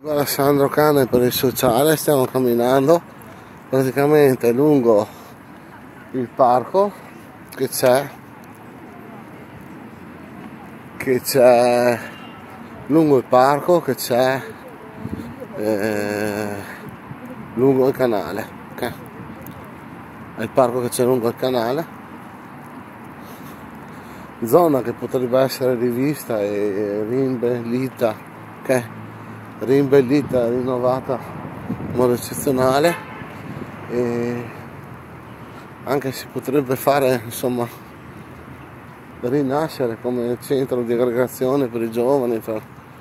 Alessandro Cane per il sociale, stiamo camminando praticamente lungo il parco che c'è lungo il parco che c'è lungo il canale, ok? È il parco che c'è lungo il canale, zona che potrebbe essere rivista e rimbellita, ok? Rimbellita, rinnovata in modo eccezionale, e anche si potrebbe fare, insomma, rinascere come centro di aggregazione per i giovani, per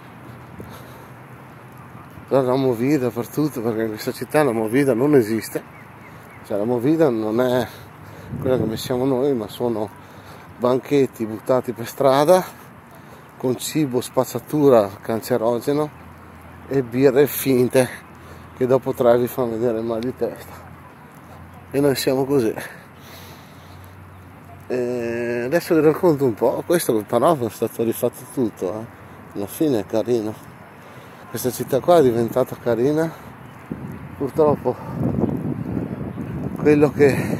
la movida, per tutto, perché in questa città la movida non esiste, cioè la movida non è quella che pensiamo noi, ma sono banchetti buttati per strada con cibo spazzatura cancerogeno e birre finte che dopo 3 vi fanno vedere il mal di testa, e noi siamo così. E adesso vi racconto un po', questo però è stato rifatto tutto, alla fine è carino, questa città qua è diventata carina. Purtroppo quello che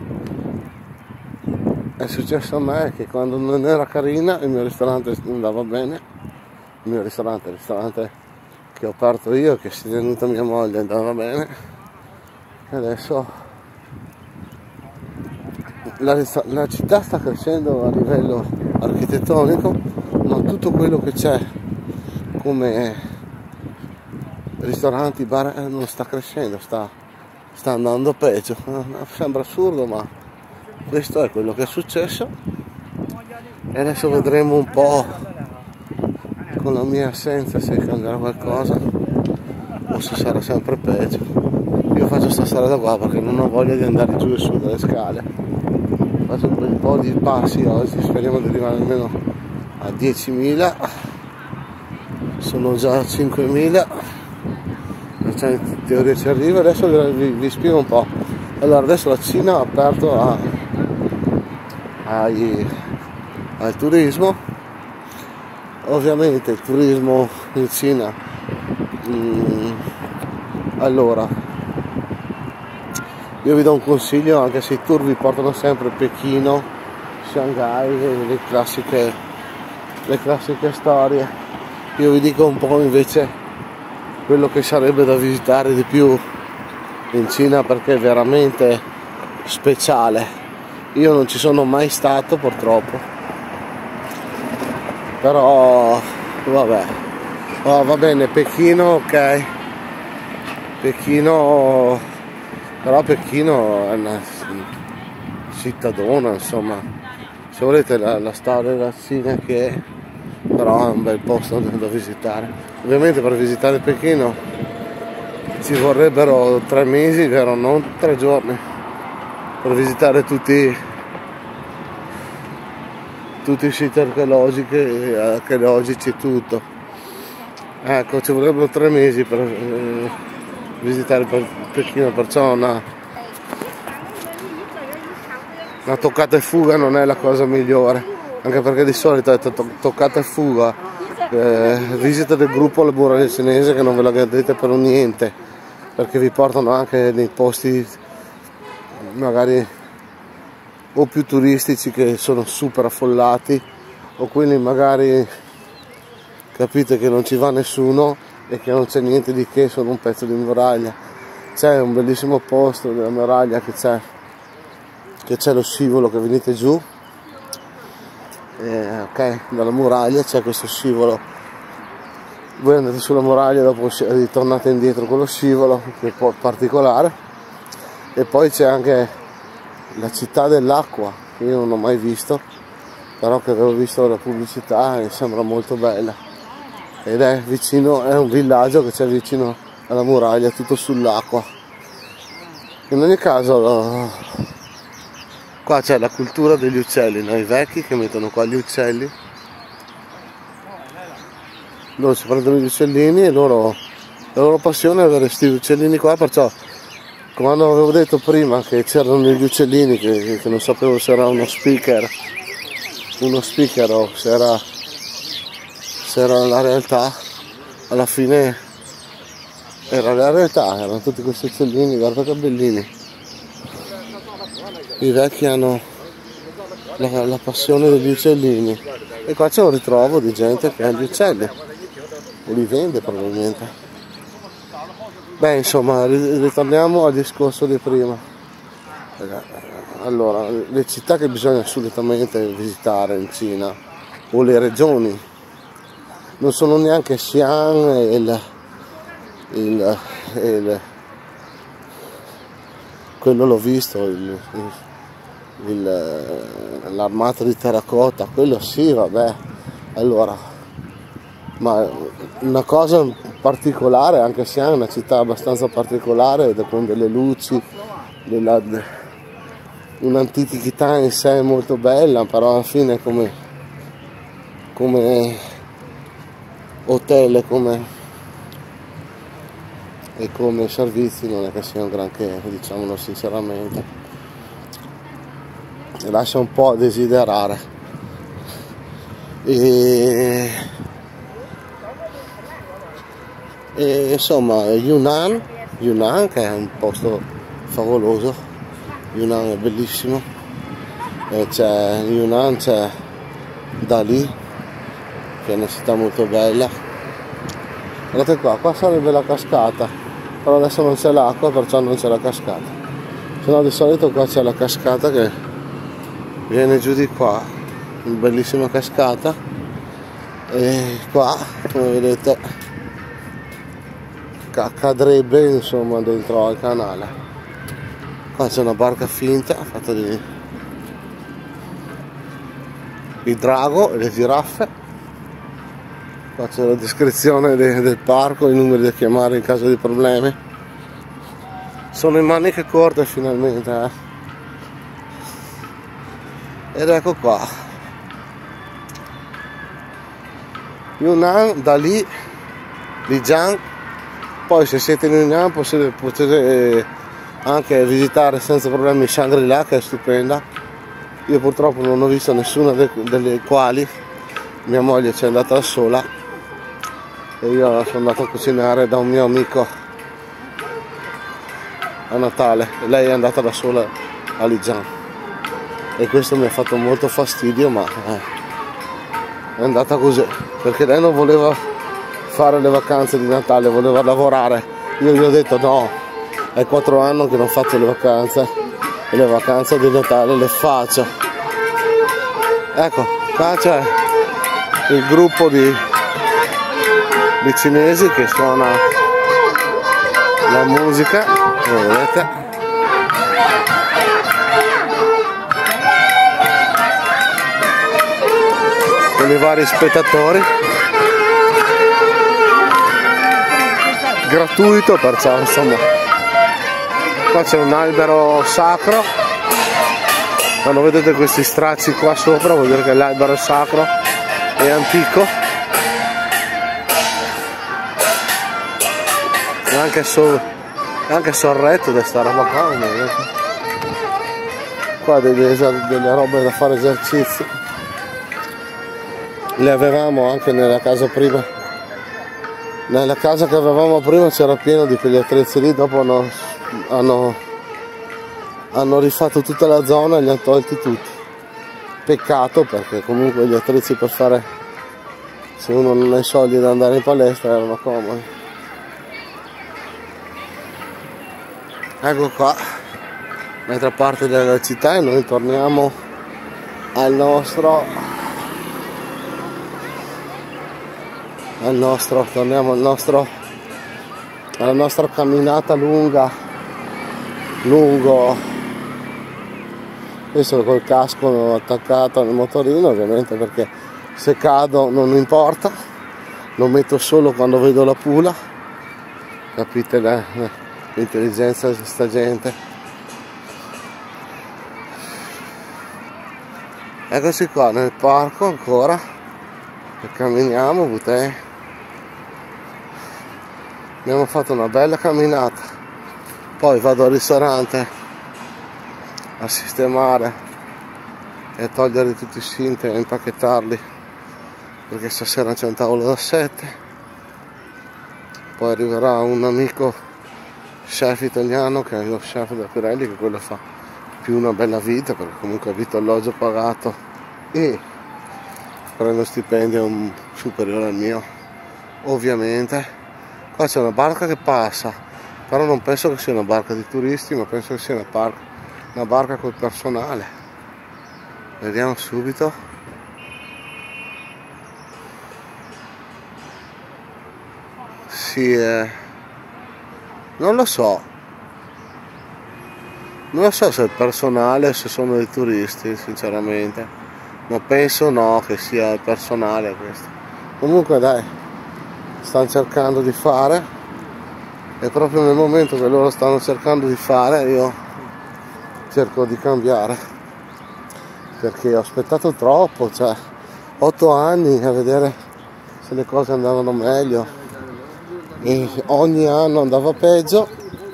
è successo a me è che quando non era carina il mio ristorante andava bene, il ristorante che ho aperto io, che si è tenuta mia moglie, andava bene, e adesso la città sta crescendo a livello architettonico, ma tutto quello che c'è come ristoranti, bar non sta crescendo, sta andando peggio. Sembra assurdo, ma questo è quello che è successo, e adesso vedremo un po' con la mia assenza se cambierà qualcosa o se sarà sempre peggio. Io faccio sta strada qua perché non ho voglia di andare giù e su dalle scale, faccio un bel po' di passi oggi, speriamo di arrivare almeno a 10.000, sono già a 5.000, cioè in teoria ci arrivo. Adesso vi spiego un po'. Allora, adesso la Cina ha aperto al turismo. Ovviamente il turismo in Cina, allora io vi do un consiglio, anche se i tour vi portano sempre a Pechino, Shanghai, le classiche storie, io vi dico un po' invece quello che sarebbe da visitare di più in Cina, perché è veramente speciale. Io non ci sono mai stato purtroppo, però vabbè, va bene, Pechino, ok, Pechino, però Pechino è una cittadona, insomma, se volete la storia della Cina che è, però è un bel posto da visitare. Ovviamente per visitare Pechino ci vorrebbero 3 mesi, vero? Non 3 giorni, per visitare tutti i siti archeologici e tutto. Ecco, ci vorrebbero 3 mesi per visitare Pechino, perciò una toccata e fuga non è la cosa migliore, anche perché di solito è toccata e fuga, visita del gruppo alle muraglie cinese, che non ve la godete per un niente, perché vi portano anche nei posti magari o più turistici, che sono super affollati, o quelli magari capite che non ci va nessuno e che non c'è niente di che, sono un pezzo di muraglia. C'è un bellissimo posto della muraglia che c'è lo scivolo, che venite giù, ok, dalla muraglia c'è questo scivolo, voi andate sulla muraglia, dopo ritornate indietro con lo scivolo, che è un po' particolare. E poi c'è anche la città dell'acqua, che io non ho mai visto, però che avevo visto la pubblicità e sembra molto bella, ed è vicino, è un villaggio che c'è vicino alla muraglia, tutto sull'acqua. In ogni caso qua c'è la cultura degli uccelli, no? I vecchi che mettono qua gli uccelli, loro si prendono gli uccellini, e la loro passione è avere questi uccellini qua, perciò quando avevo detto prima che c'erano gli uccellini, che non sapevo se era uno speaker o se era la realtà, alla fine era la realtà, erano tutti questi uccellini, guarda che bellini. I vecchi hanno la passione degli uccellini, e qua c'è un ritrovo di gente che ha gli uccelli, o li vende probabilmente. Beh, insomma, ritorniamo al discorso di prima. Allora, le città che bisogna assolutamente visitare in Cina, o le regioni, non sono neanche Xi'an e quello l'ho visto, l'armato di terracotta, quello sì, vabbè. Allora, ma una cosa particolare, anche se è una città abbastanza particolare, con delle luci, un'antichità in sé molto bella, però alla fine come hotel e come servizi non è che sia un granché, diciamolo sinceramente, lascia un po' a desiderare. E insomma Yunnan che è un posto favoloso, Yunnan è bellissimo, c'è Yunnan, c'è Dali che è una città molto bella. Guardate qua sarebbe la cascata, però adesso non c'è l'acqua, perciò non c'è la cascata, se no di solito qua c'è la cascata che viene giù di qua, una bellissima cascata, e qua come vedete cadrebbe insomma dentro al canale. Qua c'è una barca finta fatta di drago e le giraffe. Qua c'è la descrizione del parco, i numeri da chiamare in caso di problemi. Sono in maniche corte finalmente, ed ecco qua Yunnan, Dali, Lijiang. Poi se siete in Yunnan potete anche visitare senza problemi Shangri-La, che è stupenda. Io purtroppo non ho visto nessuna delle quali, mia moglie ci è andata da sola e io sono andato a cucinare da un mio amico a Natale e lei è andata da sola a Lijiang, e questo mi ha fatto molto fastidio, ma è andata così, perché lei non voleva fare le vacanze di Natale, voleva lavorare. Io gli ho detto no, è 4 anni che non faccio le vacanze, e le vacanze di Natale le faccio. Ecco, qua c'è il gruppo di cinesi che suona la musica, come vedete. Con i vari spettatori, gratuito, perciò insomma. Qua c'è un albero sacro, quando vedete questi stracci qua sopra vuol dire che l'albero è sacro, è antico, è anche sorretto da sta roba qua, qua delle robe da fare esercizi. Le avevamo anche nella casa prima, nella casa che avevamo prima c'era pieno di quegli attrezzi lì, dopo hanno rifatto tutta la zona e li hanno tolti tutti. Peccato, perché comunque gli attrezzi per fare, se uno non ha i soldi da andare in palestra, erano comodi. Ecco qua l'altra parte della città, e noi torniamo al nostro alla nostra camminata lungo, io sono col casco attaccato al motorino ovviamente, perché se cado non importa, lo metto solo quando vedo la pula, capite l'intelligenza di sta gente. Eccoci qua nel parco ancora, e camminiamo, abbiamo fatto una bella camminata, poi vado al ristorante a sistemare e a togliere tutti i cinti e impacchettarli, perché stasera c'è un tavolo da 7, poi arriverà un amico chef italiano che è lo chef da Pirelli, che quello fa più una bella vita, perché comunque ha vitto alloggio pagato e prende stipendio superiore al mio, ovviamente. Qua c'è una barca che passa, però non penso che sia una barca di turisti, ma penso che sia una barca col personale. Vediamo subito. Sì, non lo so se è il personale o se sono dei turisti, sinceramente, ma penso no, che sia il personale questo. Comunque dai, stanno cercando di fare, e proprio nel momento che loro stanno cercando di fare io cerco di cambiare, perché ho aspettato troppo, cioè 8 anni a vedere se le cose andavano meglio e ogni anno andava peggio,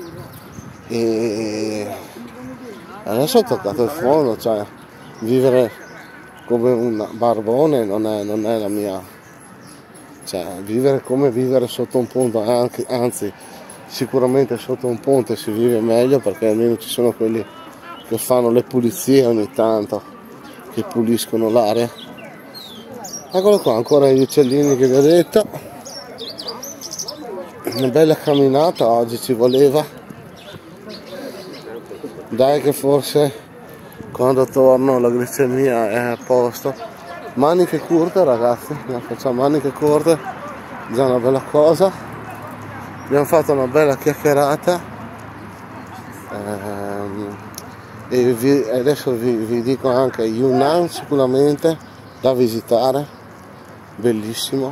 e adesso ho toccato il fondo, cioè vivere come un barbone non è la mia, cioè vivere come vivere sotto un ponte, anzi sicuramente sotto un ponte si vive meglio, perché almeno ci sono quelli che fanno le pulizie ogni tanto, che puliscono l'aria. Eccolo qua, ancora gli uccellini che vi ho detto. Una bella camminata oggi ci voleva, dai, che forse quando torno la glicemia è a posto. Maniche corte ragazzi, facciamo maniche corte, già una bella cosa. Abbiamo fatto una bella chiacchierata, e adesso vi dico anche Yunnan, sicuramente da visitare, bellissimo.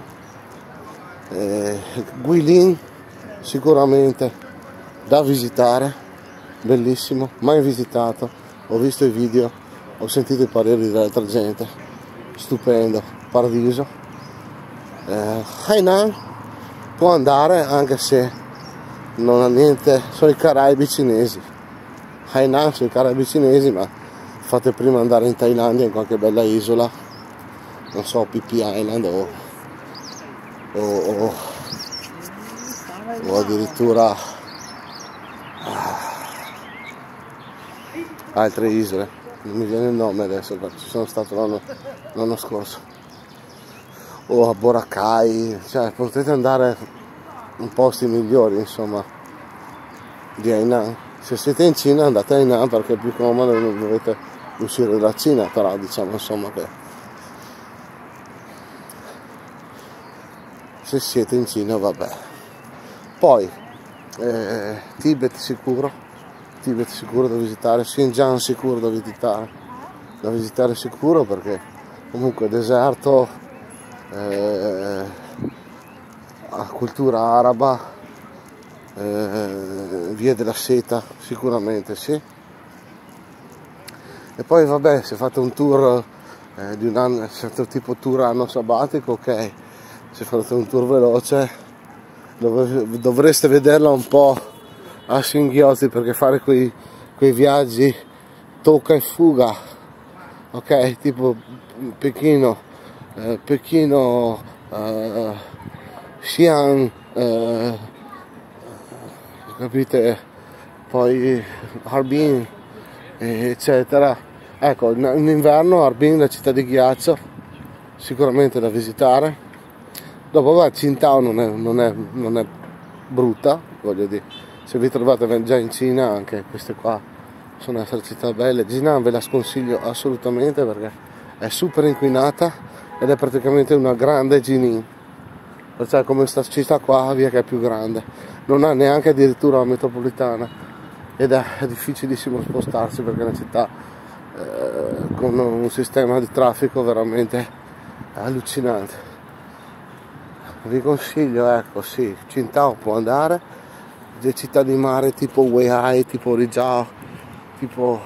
Guilin sicuramente da visitare, bellissimo, mai visitato, ho visto i video, ho sentito i pareri dell'altra gente, stupendo, paradiso. Hainan può andare, anche se non ha niente, sono i Caraibi cinesi. Hainan sono i Caraibi cinesi, ma fate prima andare in Thailandia, in qualche bella isola, non so, Phi Phi Island o addirittura altre isole, non mi viene il nome adesso, perché ci sono stato l'anno scorso, o a Boracay, cioè potete andare in posti migliori, insomma, di Hainan. Se siete in Cina andate a Hainan, perché è più comodo, non dovete uscire dalla Cina, però diciamo insomma che se siete in Cina vabbè. Poi Tibet sicuro da visitare, Xinjiang sicuro da visitare sicuro, perché comunque deserto, cultura araba, via della seta sicuramente sì. E poi vabbè, se fate un tour di un anno, certo tipo tour anno sabbatico, ok, se fate un tour veloce dovreste vederla un po' a singhiozzi, perché fare quei viaggi tocca e fuga, ok, tipo Pechino, Xi'an, capite, poi Harbin, eccetera. Ecco, in inverno Harbin, la città di ghiaccio, sicuramente da visitare. Dopo va, Qingdao non è brutta, voglio dire, se vi trovate già in Cina, anche queste qua sono altre città belle. Jinan ve la sconsiglio assolutamente, perché è super inquinata ed è praticamente una grande Jinin, perciò come questa città qua, via, che è più grande, non ha neanche addirittura la metropolitana, ed è difficilissimo spostarsi, perché è una città con un sistema di traffico veramente allucinante. Vi consiglio, ecco, sì, Qingdao può andare, le città di mare tipo Weihai, tipo Rizhao, tipo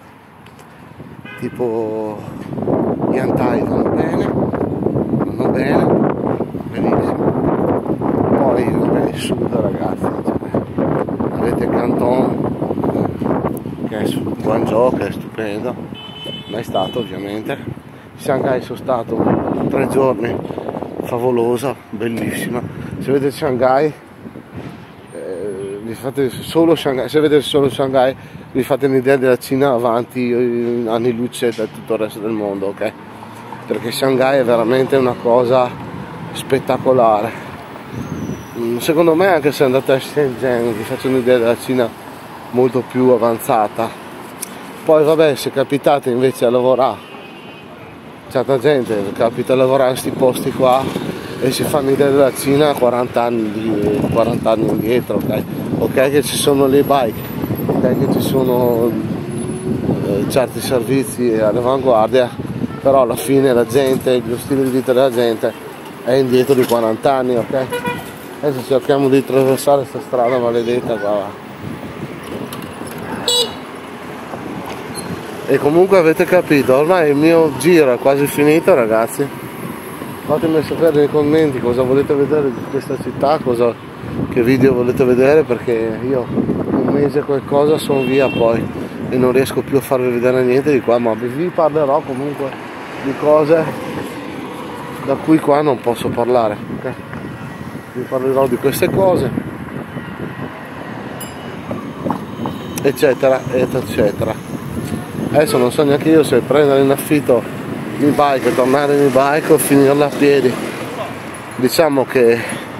Yantai vanno bene, benissimo. Poi vabbè, il sud ragazzi, cioè, avete Canton, che è Guangzhou, che è stupendo, mai stato ovviamente. Shanghai sono stato 3 giorni, favolosa, bellissima. Se vedete Shanghai vi fate solo Shanghai, se vedete solo Shanghai vi fate un'idea della Cina avanti anni luce da tutto il resto del mondo, ok? Perché Shanghai è veramente una cosa spettacolare. Secondo me, anche se andate a Shenzhen vi faccio un'idea della Cina molto più avanzata. Poi vabbè, se capitate invece a lavorare, certa gente capita a lavorare in questi posti qua e si fanno idea della Cina 40 anni indietro, ok? Ok che ci sono le bike, ok che ci sono certi servizi all'avanguardia, però alla fine la gente, lo stile di vita della gente è indietro di 40 anni, ok? Adesso cerchiamo di attraversare questa strada maledetta qua. E comunque avete capito, ormai il mio giro è quasi finito, ragazzi. Fatemi sapere nei commenti cosa volete vedere di questa città, che video volete vedere, perché io un mese qualcosa sono via poi e non riesco più a farvi vedere niente di qua, ma vi parlerò comunque di cose da cui qua non posso parlare, ok? Vi parlerò di queste cose, eccetera eccetera. Adesso non so neanche io se prendere in affitto di bike e tornare in bike o finirla a piedi. Diciamo che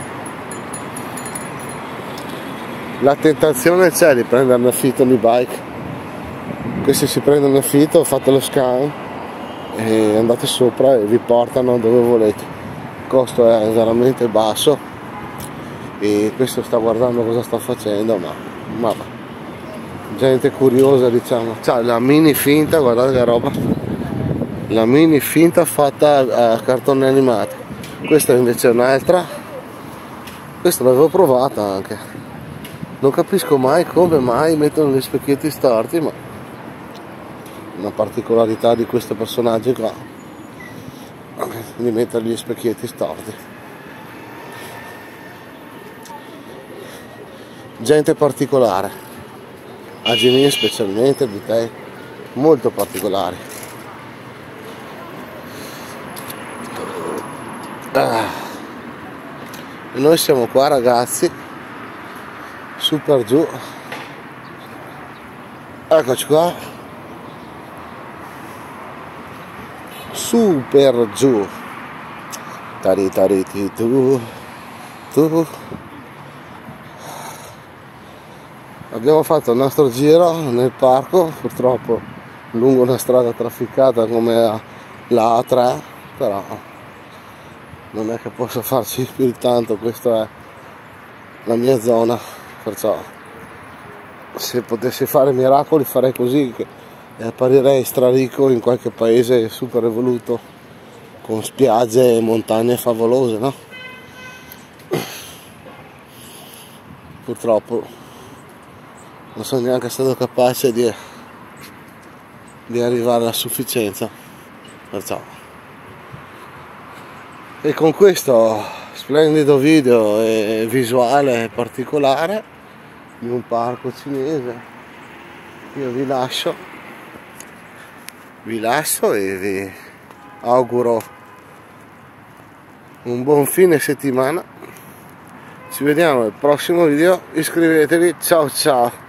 la tentazione c'è di prendere in affitto di bike. Questi si prendono in affitto, fate lo scan e andate sopra e vi portano dove volete. Il costo è veramente basso e questo sta guardando cosa sta facendo, ma gente curiosa, diciamo. C'ha la mini finta, guardate che roba, la mini finta fatta a cartone animato. Questa invece è un'altra, questa l'avevo provata anche, non capisco mai come mai mettono gli specchietti storti, ma una particolarità di questo personaggio qua di mettere gli specchietti storti. Gente particolare, a Genie specialmente, di te molto particolari. E noi siamo qua, ragazzi, super giù, eccoci qua, super giù, tari tu. Abbiamo fatto il nostro giro nel parco, purtroppo lungo una strada trafficata come la A3, però non è che posso farci più di tanto, questa è la mia zona, perciò se potessi fare miracoli farei così e apparirei straricco in qualche paese super evoluto con spiagge e montagne favolose, no? Purtroppo non sono neanche stato capace di arrivare alla sufficienza, perciò. E con questo splendido video e visuale particolare di un parco cinese io vi lascio e vi auguro un buon fine settimana. Ci vediamo al prossimo video, iscrivetevi, ciao ciao.